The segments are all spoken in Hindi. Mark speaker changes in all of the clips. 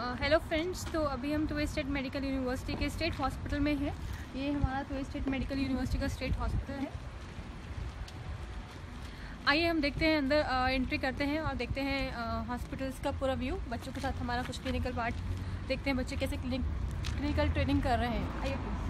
Speaker 1: हेलो फ्रेंड्स, तो अभी हम ट्विस्ट स्टेट मेडिकल यूनिवर्सिटी के स्टेट हॉस्पिटल में हैं। ये हमारा ट्विस्ट स्टेट मेडिकल यूनिवर्सिटी का स्टेट हॉस्पिटल है। आइए हम देखते हैं, अंदर एंट्री करते हैं और देखते हैं हॉस्पिटल्स का पूरा व्यू। बच्चों के साथ हमारा कुछ क्लिनिकल पार्ट देखते हैं, बच्चे कैसे क्लिनिकल ट्रेनिंग कर रहे हैं। आइए प्लीज़।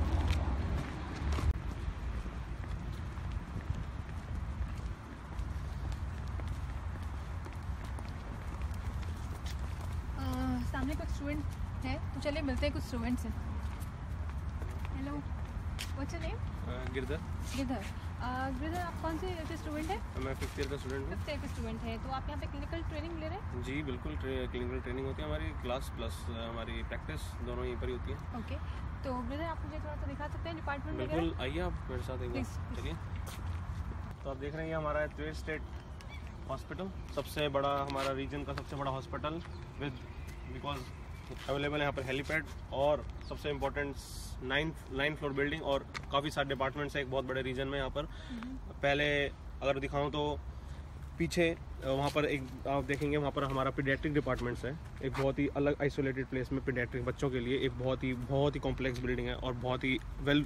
Speaker 1: सामने कुछ स्टूडेंट हैं, तो चलिए मिलते हैं कुछ स्टूडेंट से। Hello, what's your name?
Speaker 2: Girdhar.
Speaker 1: Girdhar, आप कौन से स्टूडेंट हैं?
Speaker 2: मैं 5th ईयर का स्टूडेंट हूँ।
Speaker 1: 5th ईयर के स्टूडेंट हैं, तो आप यहाँ पे क्लिनिकल ट्रेनिंग ले रहे हैं?
Speaker 2: जी बिल्कुल, क्लिनिकल ट्रेनिंग होती है हमारी, क्लास प्लस हमारी प्रैक्टिस दोनों यहीं पर ही होती है।
Speaker 1: ओके, तो गिरधर आप मुझे थोड़ा सा दिखा सकते हैं डिपार्टमेंट?
Speaker 2: बिल्कुल, आइए आप मेरे साथ एक बार चलिए। तो आप देख रहे हैं हमारा ट्विस्ट स्टेट हॉस्पिटल, सबसे बड़ा हमारा रीजन का सबसे बड़ा हॉस्पिटल विद बिकॉज अवेलेबल है यहाँ पर हेलीपैड और सबसे इम्पोर्टेंट 9th फ्लोर बिल्डिंग और काफ़ी सारे डिपार्टमेंट्स हैं एक बहुत बड़े रीजन में। यहाँ पर पहले अगर दिखाऊं तो पीछे वहाँ पर एक आप देखेंगे, वहाँ पर हमारा पीडियाट्रिक डिपार्टमेंट्स है, एक बहुत ही अलग आइसोलेटेड प्लेस में पीडियाट्रिक बच्चों के लिए एक बहुत ही कॉम्प्लेक्स बिल्डिंग है और बहुत ही वेल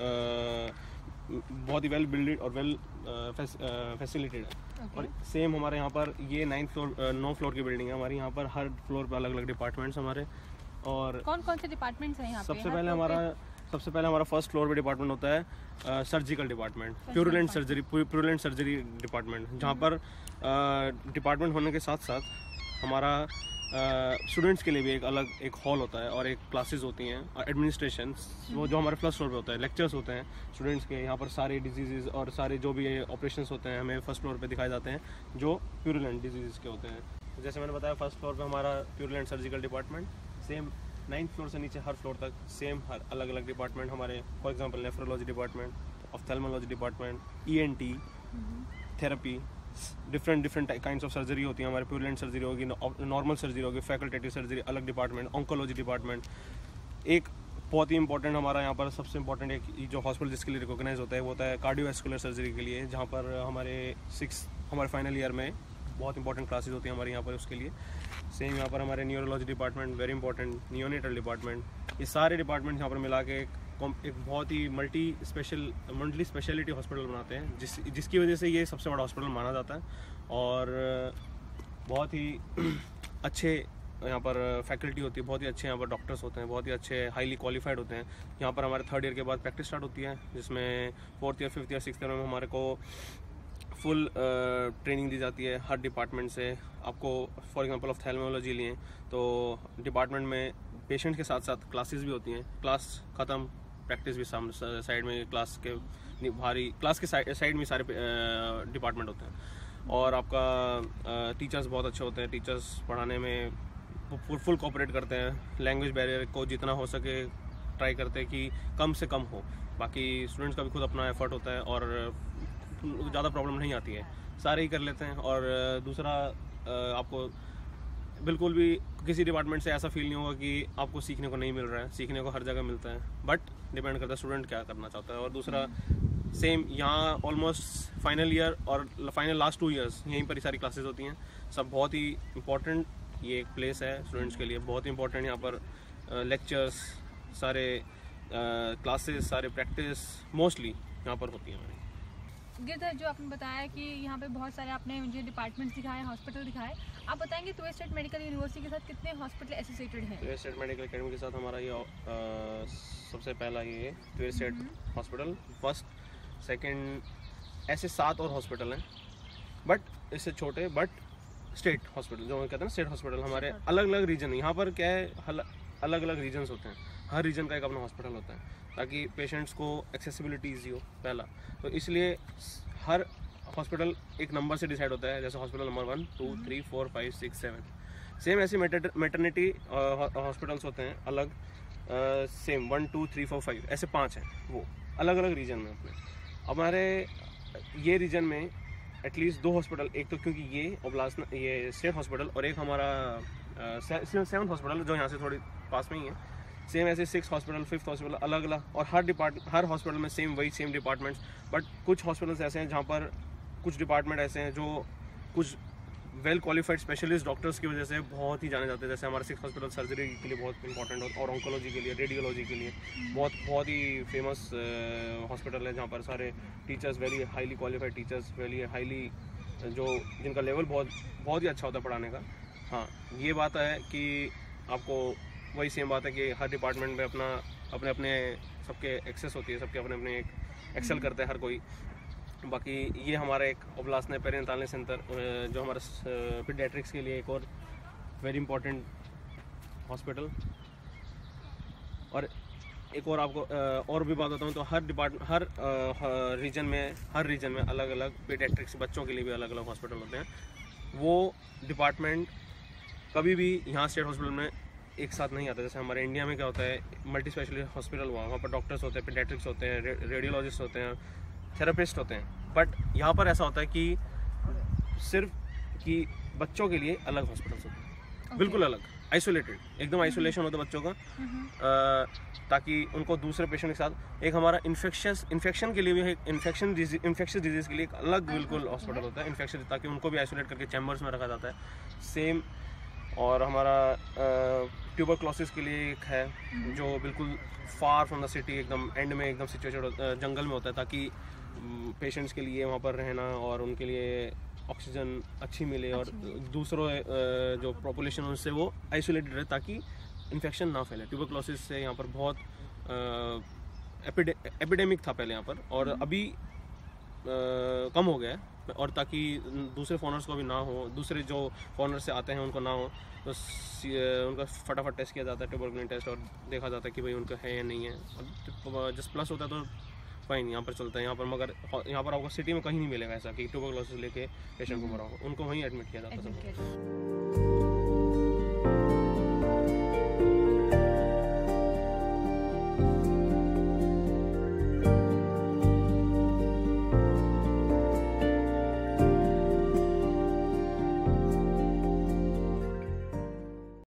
Speaker 2: बिल्डेड और वेल फैसिलिटेड है। और सेम हमारे यहाँ पर ये 9 फ्लोर की बिल्डिंग है हमारी। यहाँ पर हर फ्लोर पर अलग अलग डिपार्टमेंट्स हमारे। और कौन कौन से डिपार्टमेंट्स हैं यहाँ पे? सबसे पहले हमारा फर्स्ट फ्लोर पे डिपार्टमेंट होता है surgical department, purulent surgery department, जहाँ पर डिपार्टमेंट होने के साथ साथ हमारा स्टूडेंट्स के लिए भी एक अलग एक हॉल होता है और एक क्लासेस होती हैं और एडमिनिस्ट्रेशन वो जो हमारे फर्स्ट फ्लोर पे होता है, लेक्चर्स होते हैं स्टूडेंट्स के। यहाँ पर सारे डिजीज़ और सारे जो भी ऑपरेशंस होते हैं हमें फर्स्ट फ्लोर पे दिखाए जाते हैं जो प्यूरलेंट डिजीज़ के होते हैं। जैसे मैंने बताया, फर्स्ट फ्लोर पे हमारा purulent surgical department, same 9th floor से नीचे हर फ्लोर तक सेम हर अलग अलग डिपार्टमेंट हमारे। For example nephrology department, ophthalmology department, ENT therapy, different kinds of surgery होती है हमारे। प्यूरलेंट सर्जरी होगी, नॉर्मल सर्जरी होगी, फैकल्टेटिव सर्जरी अलग डिपार्टमेंट, ऑन्कोलॉजी डिपार्टमेंट। एक बहुत ही इंपॉर्टेंट हमारा यहाँ पर सबसे इंपॉर्टेंट एक जो हॉस्पिटल जिसके लिए रिकॉग्नाइज होता है वो होता है कार्डियोवैस्कुलर सर्जरी के लिए, जहाँ पर हमारे फाइनल ईयर में बहुत इंपॉर्टेंट क्लासेस होती हैं हमारे यहाँ पर उसके लिए। सेम यहाँ पर हमारे neurology department, very important, neonatal department, ये सारे डिपार्टमेंट यहाँ पर मिला के एक बहुत ही मल्टी स्पेशलिटी हॉस्पिटल बनाते हैं, जिसकी वजह से ये सबसे बड़ा हॉस्पिटल माना जाता है। और बहुत ही अच्छे यहाँ पर फैकल्टी होती है, बहुत ही अच्छे यहाँ पर डॉक्टर्स होते हैं, बहुत ही अच्छे हाईली क्वालिफाइड होते हैं। यहाँ पर हमारे 3rd ईयर के बाद प्रैक्टिस स्टार्ट होती है, जिसमें 4th year, 5th year, 6th year में हमारे को फुल ट्रेनिंग दी जाती है हर डिपार्टमेंट से। आपको फॉर एग्जांपल ऑफ्थेल्मोलॉजी लिए तो डिपार्टमेंट में पेशेंट के साथ साथ क्लासेस भी होती हैं, क्लास ख़त्म प्रैक्टिस भी साइड में, क्लास के साइड में सारे डिपार्टमेंट होते हैं। और आपका टीचर्स बहुत अच्छे होते हैं, टीचर्स पढ़ाने में फुल कोऑपरेट करते हैं, लैंग्वेज बैरियर को जितना हो सके ट्राई करते हैं कि कम से कम हो। बाकी स्टूडेंट्स का भी खुद अपना एफर्ट होता है और ज़्यादा प्रॉब्लम नहीं आती है, सारे ही कर लेते हैं। और दूसरा, आपको बिल्कुल भी किसी डिपार्टमेंट से ऐसा फील नहीं होगा कि आपको सीखने को नहीं मिल रहा है, सीखने को हर जगह मिलता है, बट डिपेंड करता है स्टूडेंट क्या करना चाहता है। और दूसरा सेम यहाँ ऑलमोस्ट फाइनल ईयर और फाइनल लास्ट 2 ईयर्स यहीं पर ही सारी क्लासेस होती हैं। सब बहुत ही इंपॉर्टेंट ये एक प्लेस है स्टूडेंट्स के लिए, बहुत इंपॉर्टेंट। यहाँ पर लेक्चर्स, सारे क्लासेस, सारे प्रैक्टिस मोस्टली यहाँ पर होती है हमारी।
Speaker 1: गिरधर, जो आपने बताया कि यहाँ पे बहुत सारे आपने मुझे डिपार्टमेंट्स दिखाए, हॉस्पिटल दिखाए, आप बताएंगे ट्विस्ट स्टेट मेडिकल यूनिवर्सिटी के साथ कितने हॉस्पिटल एसोसिएटेड हैं?
Speaker 2: ट्विस्ट स्टेट मेडिकल अकेडमी के साथ हमारा ये सबसे पहला ये ट्विस्ट स्टेट हॉस्पिटल, फर्स्ट, सेकंड, ऐसे 7 और हॉस्पिटल हैं, बट इससे छोटे, बट स्टेट हॉस्पिटल जो कहते हैं ना, स्टेट हॉस्पिटल हमारे अलग अलग रीजन। यहाँ पर क्या है, अलग अलग रीजन्स होते हैं, हर रीजन का एक अपना हॉस्पिटल होता है ताकि पेशेंट्स को एक्सेसिबिलिटी ईजी हो पहला। तो इसलिए हर हॉस्पिटल एक नंबर से डिसाइड होता है, जैसे हॉस्पिटल नंबर 1, 2, 3, 4, 5, 6, 7। सेम ऐसे मैटरनिटी हॉस्पिटल्स होते हैं अलग, सेम 1, 2, 3, 4, 5 ऐसे 5 हैं, वो अलग अलग रीजन में अपने। हमारे ये रीजन में एटलीस्ट 2 हॉस्पिटल, एक तो क्योंकि ये स्टेट हॉस्पिटल और एक हमारा 7th हॉस्पिटल जो यहाँ से थोड़ी पास में ही है, सेम ऐसे 6 हॉस्पिटल, 5th हॉस्पिटल अलग अलग। और हर हॉस्पिटल में सेम डिपार्टमेंट्स, बट कुछ हॉस्पिटल्स ऐसे हैं जहाँ पर कुछ डिपार्टमेंट ऐसे हैं जो कुछ वेल क्वालिफाइड स्पेशलिस्ट डॉक्टर्स की वजह से बहुत ही जाने जाते हैं। जैसे हमारा 6 हॉस्पिटल सर्जरी के लिए बहुत इंपॉर्टेंट और ऑन्कोलॉजी के लिए, रेडियोलॉजी के लिए बहुत ही फेमस हॉस्पिटल है, जहाँ पर सारे teachers very highly qualified teachers, very highly जो जिनका लेवल बहुत ही अच्छा होता है पढ़ाने का। हाँ, ये बात है कि आपको वही सेम बात है कि हर डिपार्टमेंट में अपने अपने सबके एक्सेस होती है, सबके अपने अपने एक एक्सेल करते हैं हर कोई। बाकी ये हमारा एक ओब्लास्टने पेरिनेटाल सेंटर जो हमारा पीडियाट्रिक्स के लिए एक और वेरी इंपॉर्टेंट हॉस्पिटल। और एक और आपको और भी बात बताऊँ तो हर रीजन में अलग अलग पीडियाट्रिक्स बच्चों के लिए भी अलग अलग हॉस्पिटल होते हैं। वो डिपार्टमेंट कभी भी यहाँ स्टेट हॉस्पिटल में एक साथ नहीं आता। जैसे हमारे इंडिया में क्या होता है, मल्टी स्पेशलिस्ट हॉस्पिटल हुआ, वहाँ पर डॉक्टर्स होते हैं, पीडियाट्रिक्स होते हैं, रेडियोलॉजिस्ट होते हैं, थेरेपिस्ट होते हैं। बट यहाँ पर ऐसा होता है कि सिर्फ कि बच्चों के लिए अलग हॉस्पिटल्स होते हैं, बिल्कुल अलग, आइसोलेटेड, एकदम आइसोलेशन होता है बच्चों का, ताकि उनको दूसरे पेशेंट के साथ एक हमारा इन्फेक्शन के लिए भी इन्फेक्शियस डिजीज़ के लिए एक अलग बिल्कुल हॉस्पिटल होता है इन्फेक्शन, ताकि उनको भी आइसोलेट करके चैम्बर्स में रखा जाता है। सेम और हमारा ट्यूबरक्लोसिस के लिए एक है जो बिल्कुल फार फ्रॉम द सिटी, एकदम एंड में, एकदम सिचुएटेड जंगल में होता है, ताकि पेशेंट्स के लिए वहाँ पर रहना और उनके लिए ऑक्सीजन अच्छी मिले और दूसरों जो पॉपुलेशन उनसे वो आइसोलेटेड रहे ताकि इन्फेक्शन ना फैले। ट्यूबरक्लोसिस से यहाँ पर बहुत एपिडेमिक था पहले यहाँ पर, और अभी कम हो गया है, और ताकि दूसरे फॉरनर्स को भी ना हो, दूसरे जो फॉरनर से आते हैं उनको ना हो, तो उनका फटाफट टेस्ट किया जाता है, ट्यूबरकुलिन टेस्ट, और देखा जाता है कि भाई उनका है या नहीं है। और जस्ट प्लस होता है तो फाइन, यहाँ पर चलता है यहाँ पर। मगर यहाँ पर आपको सिटी में कहीं नहीं मिलेगा ऐसा कि ट्यूबरकुलोसिस लेके पेशेंट को मरा हो, उनको वहीं एडमिट किया जाता है।